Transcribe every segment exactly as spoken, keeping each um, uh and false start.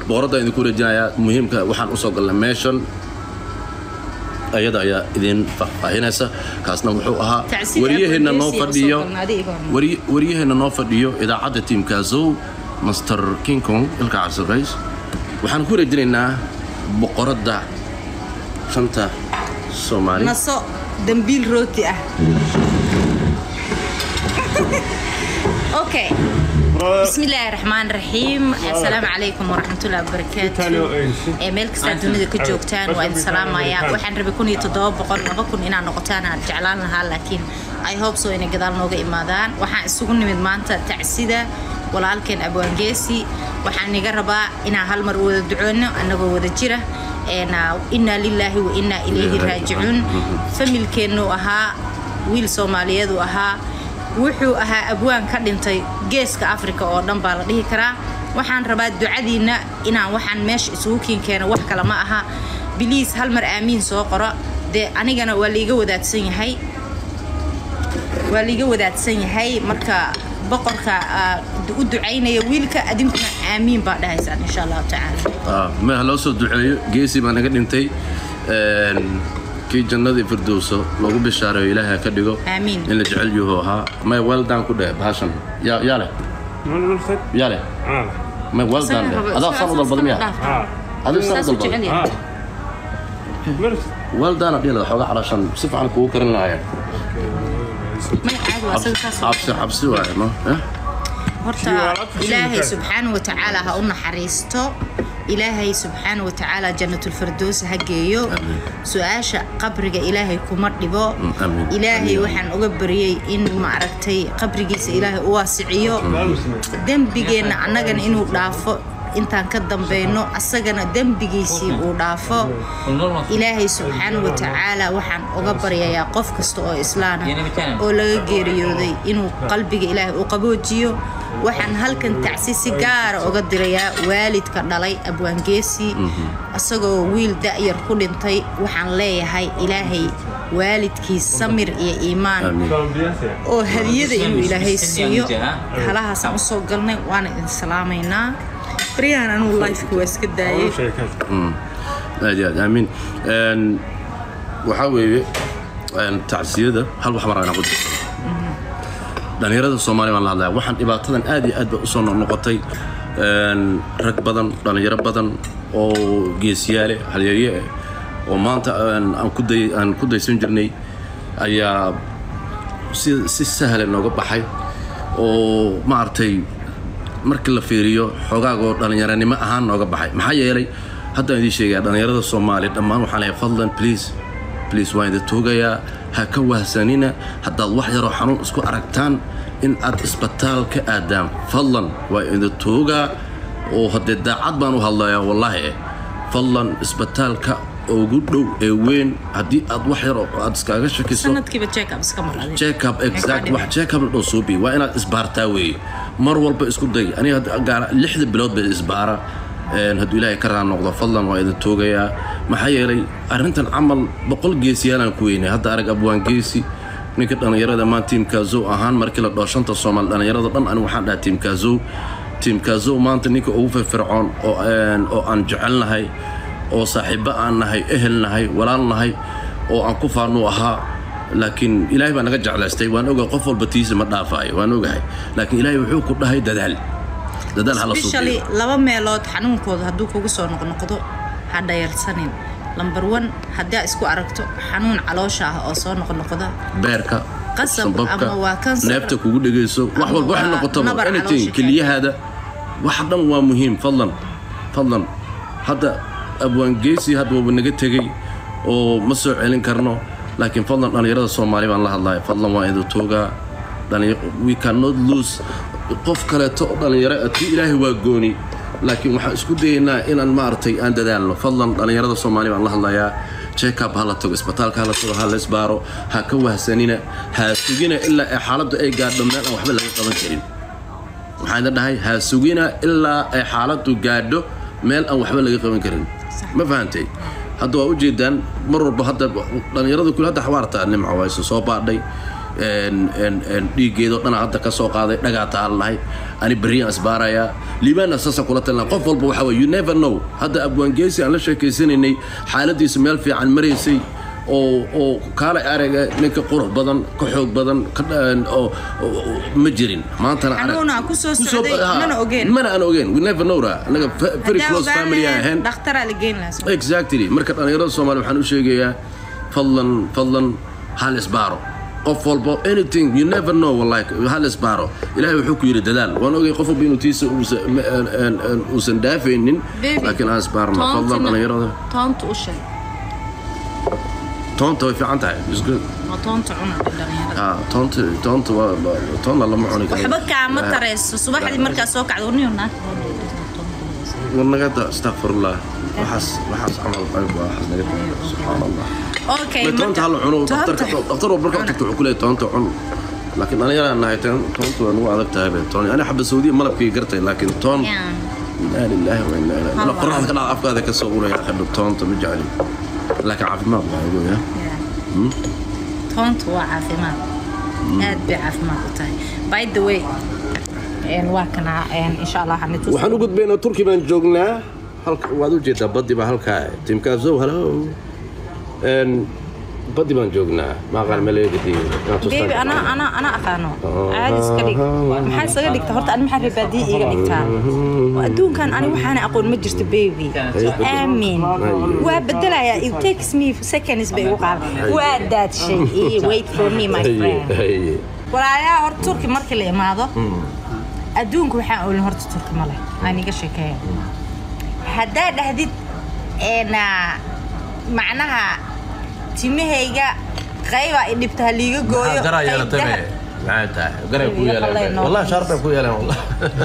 boqorada idin ku rajinaya muhiimka waxaan u soo galnay meeshan ayada ayaa idin faahinaysa kaasna wuxuu ahaa wariyaheena noo fadhiyo wariyaheena noo fadhiyo idaacada teamkaasow Master King Kong ilka cabsirays waxaan ku rajinaynaa boqorada shanta Soomaali naso dambiil rooti ah okay بسم الله الرحمن الرحيم السلام عليكم ورحمة الله وبركاته ملك سادوني كجوكتان وإن سلام يا وحن ربكوني تضاب بقول نبكون إن نقطان جعلان لها لكن I hope so إن قدر نوجا إمادان وحن سجون من مانتا تعسيدة ولكن أبو أنجاسي وحن نجربا إن هالمرود دعونا أنه ودجرة إن إنا لله وإنا إليه راجعون فملكنه أها ويل سوماليات وأها wuxuu ahaa abwaan ka dhintay geeska Afrika oo dhan baa la dhihi karaa waxaan rabaa ducadiina inaan waxaan meesha isugu keenkeena wax kala ma aha please hal mar aamin soo qoro de anigana waa liiga wadaadsan yahay waa liiga wadaadsan yahay marka boqorka u ducaynaya wiilka adinkuna aamin baa dhahaysaan insha Allah taala ah ma loo soo duceeyo geesi baa naga dhintay een كي جنة فردوسه لو بشارة إلهها كديجو آمين اللي جعل يهوها ما والدان كده بهاشم يا ياله ياله ما والدان هذا صار ضرب المياه هذا صار ضرب المياه والدان أبي له حاجة علشان بصف عن كوكر النهاية ما عاد وصل حبس حبس واحد ما هرتا إلهي سبحانه وتعالى هقولنا حريسته إلهي سبحانه وتعالى جنة الفردوس هجيو سؤاشا قبرك إلهي كمرتبو إلهي وحن أقبري إن معركتي قبرك إلهي واسعيو دم بيجينا عنجن إنه ضعفه إنت كدم بينه أسجنا دم بيجيسي وضعفه إلهي سبحانه وتعالى وحن أقبري يا قف كستو إسلام ولا جيريو ذي إنه قلبك إلهي وقبوجيو waxaan halkan tacsiisi gaar ah uga dirayaa waalidka dhalay abwaangeesi asagoo wiil da'yar ku dhintay waxaan leeyahay ilaahay waalidkii samir iyo iimaan oo hadiyada inuu ilaahay siiyo halahaas aan soo galnay waan idin salaameynaa بريان أنا والله في كويس كده إيه. أمم. أجل آمين. أن وحاول أن تعزيه هل وحمر أنا قلت. لأن يرد الصومالي من الله وحن إبعتنا آدي أد أصلا نقطي أن ركبضن لأن يربضن أو جيسيالي هل يريه وما أنت أن أن كدي أن كدي يسنجرني أيا سي سهل إنه قبض حي وما أرتي markii la fiiriyo xogaago dhalinyaranimo ahaan nooga baxay maxaa yeelay hadda idin sheegay dhalinyarada Soomaaliyeed dhammaan waxaan leeyahay fadlan please please waa idin toogaya ha ka wahsanina hadda wax yar oo xanuun isku aragtaan in aad isbitaalka aadaan fadlan waa idin tooga oo hadda daacad baan u hadlayaa wallahi fadlan isbitaalka ugu dhow ee weyn hadii aad wax yar oo aad iskaga shakiso sanadkiiba check up iska marade check up exact wax check up loo soo bi waa inaad isbaartaa weey mar walba isku day aniga gaar lixda bilood bay isbaara een haduu ilaahay ka raan noqdo fadlan waa idin toogaya maxaa yeelay arintan amal boqol geesiyaan ku weynay hadda arag abwaan geesi ninka dhalinyarada ma teamka zoo ahaan markii la dhooshanta Soomaal dhalinyarada dhan aan waxaan dhahay teamka zoo teamka zoo maanta ninka ugu firfircoon oo aan oo aan jecelnahay oo saaxiibo aan nahay ehel nahay walaal nahay oo aan ku faano ahaa laakiin ilaahay baa naga jeclaystay waan ogaa qof walba tiisa ma dhaafay waan ogahay laakiin ilaahay wuxuu ku dhahay dadaal dadaal hala soo especially laba meelood xanuunkooda haduu kugu soo noqnoqdo ha dhayarsanin number one hadaa isku aragto xanuun caloosha ah oo soo noqnoqda beerka qasab ama waa kansar neefta kugu dhageyso wax walba wax noqoto anything kaliyaada wax dhan waa muhiim fadlan fadlan hada abwaan geesi hadda wuu naga tagay oo ma soo celin karno laakiin fadlan dhalinyarada Soomaali baan la hadlayaa fadlan waa idin tooga we cannot lose qof kale to dhalinyaro ati ilaahay waa gooni laakiin waxa isku dayeynaa inaan maartay aan dadaalno fadlan dhalinyarada Soomaali baan la hadlayaa check up hala tago isbitaalka hala tago hala isbaaro ha ka wahsanina ha sugina ilaa ay xaaladdu ay gaadho meel aan waxba laga qaban karin waxaan dhahay ha sugina ilaa ay xaaladdu gaadho meel aan waxba laga qaban karin ما فهمتي هذا وجدان مرة بهذا دنيرة كل هذا حوارته نمع ويسو صوب بعدي dhiigeedo dhan hadda ka soo qaaday dhagaata allahay ani bariyan asbaaraya liibana sasa kula talna qof walba waxa way you never know hadda abwaangeesi aan la sheekaysanay xaaladiisa meel fiican mareysay oo oo kala araga ninka qurux badan ka xoog badan oo ma jirin maanta ana ku soo socday mana ogeyn mana aan ogeyn we never know anaga very close family ahaan dhakhtar la geyn laas exactly marka dhalinyarada Soomaaliya waxaan u sheegayaa fadlan fadlan hal isbaaro qof walba anything you never know wallahi hal isbaaro ilaahay wuxuu ku yiri dadaal waan ogay qof walba inuu tiisa uu san daafaynin laakiin aan isbaarno fadlan dhalinyarada toonta u sheeg toonta way fiican tahay is good ma toonta cuna dhalinyarada ah toonta toonta waa toonta lama cuni karo waxba ka ma tareyso subaxdii markaa soo kacdo niyo naag ونقدر استغفر الله وحس وحس عمل القلب وحس نقدر سبحان الله اوكي تونت هلا عنو دكتور دكتور بركه تكتب كله تونت عنو لكن انا يرى انها تونت انو عرفتها توني انا حب السعوديه ملبكي قرتي لكن تون لا لله وانا اليه لا قران كان افكار ذاك الصغور يا اخي تونت مجعلي لكن عافي ما يقول يا تونت وعافيمات aad bay caafimaad u tahay by the way een waa kana een insha Allah waxaan tusoo waxaan u gudbayna Turki baan joognaa halka waad u jeedaa baddi ba halka teamka Zow hello een baddi baan joognaa ma qaal maleegdi baby ana ana ana aqaano aad iska dhig maxay isaga dhigtaa horta aan maxay baadi iga dhigtaa adduunkan ani waxaan aqoon ma jirto baby aamin waa bedelaya it takes me seconds bay ugu qaad waa that shay wait for me my friend walaalaha horta Turki markii la imaado adduunku waxaan oolin horta Turki ma leh aniga sheekay hadaa dhahdid eena macnaha timahayga qayba idibta liiga gooyo garaa yeelatay maanta garay ku yeelan wallahi sharba ku yeelan wallahi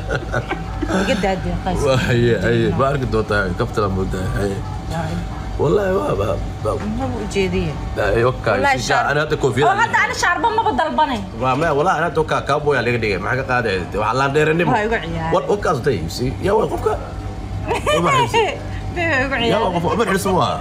gadaadi qays waay ay baarka doota kaftala mudda ay wallahi waa ba ma ujeediye ay okay ana hada koofiyada oo hada ana sharba ma badalbanay waa ma wallahi ana toka kaabo yaa laga dhigay maxaa ka qaaday waxa la dheeranimo war oo kaastay si yaa waa qofka ma xisay yaa waa qof ma xisay waa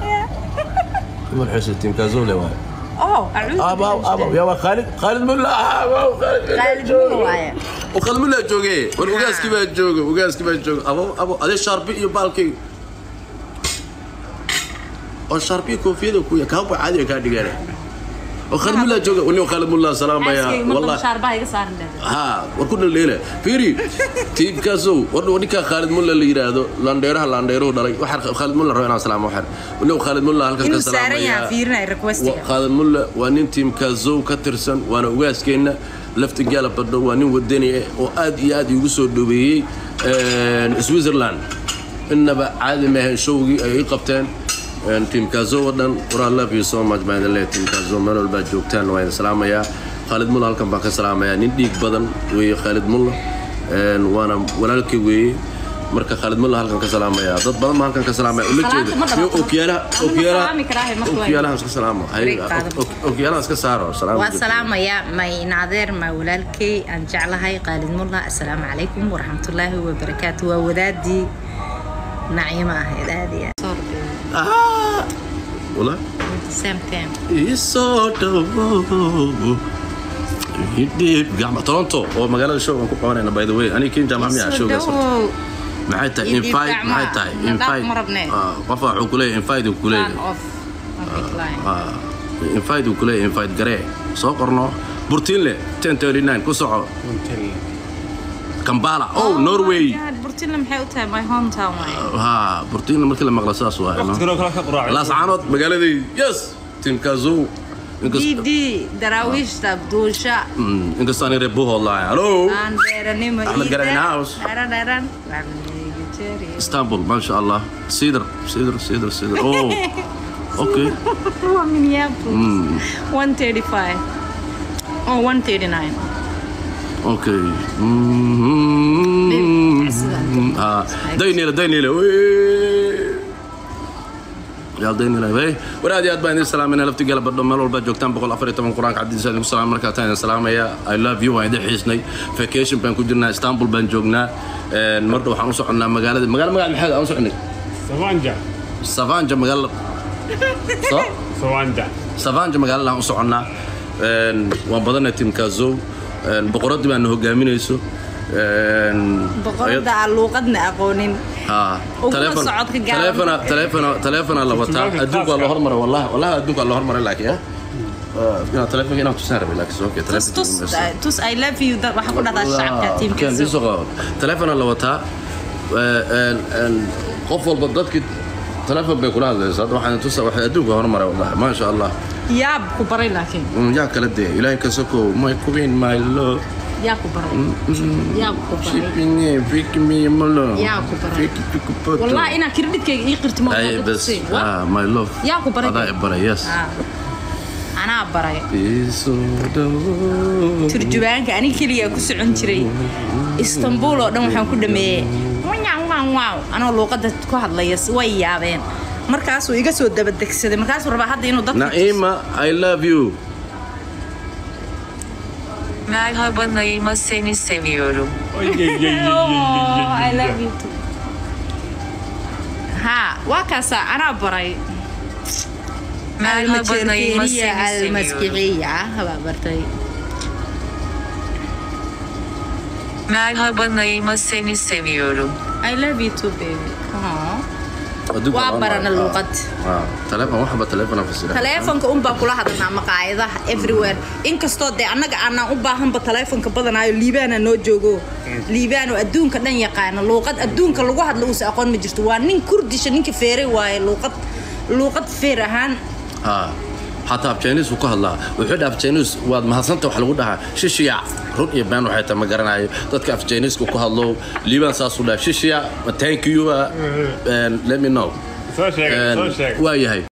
ما الحس التيم كازولي واي اه اعوذ ابا ابا يا خالد خالد ملا خالد ملا وخالد ملا جوجي والوغاس كيف جوجو وغاس كيف جوجو ابو ابو هذا شاربي يبالكي او شاربي كوفيده كويا كابو عادي كا دغاله وخالد ملا جوجو ولي خالد ملا سلام يا والله شاربها يga saaran ها وكنا ليله فيري تيم كازو ودنيكا خالد ملا اللي يراهدو لانديرها لانديرو دhalay waxa خالد ملا رأينا سلام وحر ولي خالد ملا halka ka salaamaya fiirnay requestiga خالد ملا waa nin team كازو ka tirsan waana ugaaskeena lafti gaala badho waa nin wadani oo aad iyo aad ugu soo dhaweeyay ee Switzerland inaba caadi ma ahan showgii ay qabteen team كازو wadan qura love you so much by the late team كازو meel walba joogtaan waan salaamaya خالد ملا halkan baan ka salaamaya nin dhiig badan weey خالد ملا een waana walaalkii weey marka Khalid Mulla halkan ka salaamaya dad badan ma halkan ka salaamaya ula jeedo okiyaala okiyaala okiyaala iska salaamo okiyaala iska saaro salaam wa salaamaya may naadeer ma walaalkii aan jeclahay Khalid Mulla assalaamu alaykum wa rahmatullahi wa barakaatuh wa wadaadi naciima hadaadi ah wala same time iso do يديب جامعة تورنتو أو مجال الشغل أنا كنت قاعد باي ذا واي أنا كين جامعة مياه شو قصر معايا إنفايد معايا إنفايد آه قفا عقولي إنفايد وكولي آه إنفايد وكولي إنفايد جري سوقرنا بورتينلي عشرة تسعة كوسعة كمبالا أو نرويج بورتينلي محيوتها ماي هوم تاون ها بورتينلي مركز مغلساس واي لا سعانات مجال ذي يس تيم كازو دي دي دراويش تبدوشا إنك صاني ربوه والله هلو أحمد قرين هاوس داران داران اسطنبول ما شاء الله سيدر سيدر سيدر سيدر أوه أوكي هو من يابلس one thirty-five أو one thirty-nine أوكي آه دينيلا دينيلا يا ديني لا باي ورادي اد باين السلام انا لفتي قلب بدو مال والبا جوجتان boqol afar iyo toban quraanka cabdi saad السلام marka taan salaamaya I love you waan xisnay vacation baan ku jirnaa Istanbul baan joognaa een mardo waxaan u soconaa magaalada magaala magaal maxay aan u soconay Savanja Savanja magaala so Savanja Savanja magaala aan u soconaa waan badanay team Kazo boqoradii baan hogaaminayso boqorada luuqadna aqoonin ha telefoon telefoon telefoon telefoon la wata adduunka la hormar wallahi wallahi adduunka la hormar laakiin ina telefoon ina tusaan rabay laakiin okay telefoon tus I love you da waxa ku dhada shacabka team Kazo telefoon la wata qof walba dadkii telefoon bay kula hadlaysaa waxaan tusaa waxa adduunka hormar wallahi ma sha Allah yaab ku baray laakiin yaa kala day ilaahay ka soko my queen my love yaa ku baray yaa ku baray shipini pick me malo yaa ku baray wallahi ina kirdidkayga ii qirtimo ay bas ah my love yaa ku baray adaa baray yes ana baray turjubaanka ani kaliya ku socon jiray Istanbul oo dhan waxaan ku dhameeyay waan waaw ana luuqada ku hadlayay way yaabeen markaas uu iga soo daba degsaday markaas uu rabaa hadda inuu dadka Naima I love you Merhaba Naima seni seviyorum. I love you too. Ha, wakasa ana baray. Merhaba Naima seni المسكعية هبا برتي. Merhaba Naima seni seviyorum. I love you too baby. Oh. وعبرنا اللغات. آه. تلفون واحد بتلفون في السلاح. تلفون كأم بقول هذا مقاعدة everywhere. إن كستود أنا أنا أم بهم بتلفون كبدنا ليبيان نوجوجو. ليبيان وأدون كنا يقعنا اللغات أدون كاللغات لوس أقون مجرد وانين كرديش نين كفيري واللغات لغات فيرهان. آه. حتى بتشينيس وكهلا وحد بتشينيس واد ما حصلت وحلو ده شيشيا رد يبان وحتى ما قرناي تذكر بتشينيس وكهلا ليبان ساسولا شيشيا thank you and let me know. So shake, so shake. وياي